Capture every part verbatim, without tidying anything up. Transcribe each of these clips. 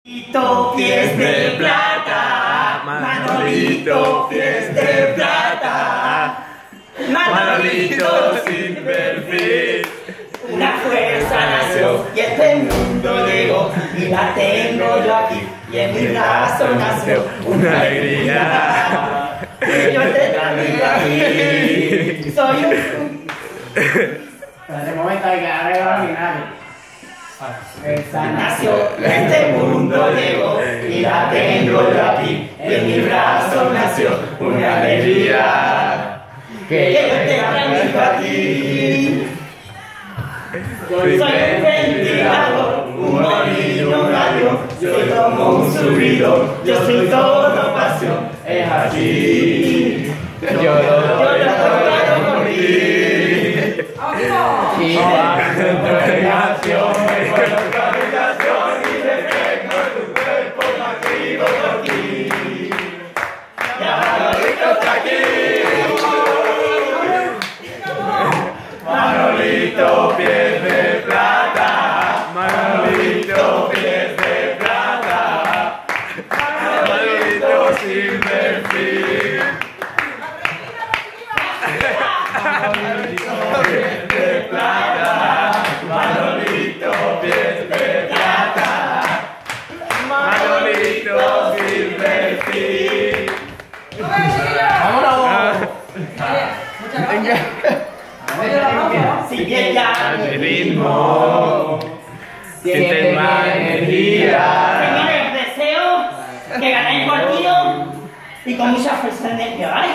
Manolito, pies de plata, Manolito, pies de plata, Manolito sin perfil. Una fuerza nació y este mundo llegó y la tengo yo aquí y en mi brazo nació una alegría que yo te traigo aquí. Soy un... En ese momento hay que arreglar mi nadie. Esa nació, este mundo llegó y la tengo yo aquí. En mi brazo nació una alegría que yo te traigo aquí. Soy un ventilador, un molino, un gallo. Yo soy como un subidor, yo soy todo pasión. Es así. Yo lo quiero morir. Y dentro de la acción me coloco a habitación y le tengo en tu cuerpo más vivo por ti. Ya Manolito está aquí. Manolito, pies de plata. Manolito, pies de plata. Manolito sin perfil. Manolito, pies de plata. Manolito, pies de plata. Manolito sin perfil. ¡Vámonos! Sigue ya el ritmo, siente más energía. Señores, deseo que ganéis el partido y con mucha fuerza de energía, ¿vale?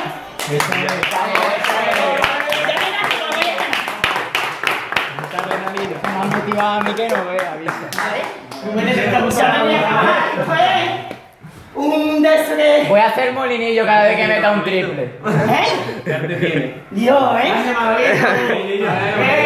Más motivado a mí que no vea, ¿vale? Un deseo. Voy a hacer molinillo cada vez que meta un triple. ¿Eh? Dios, ¿eh?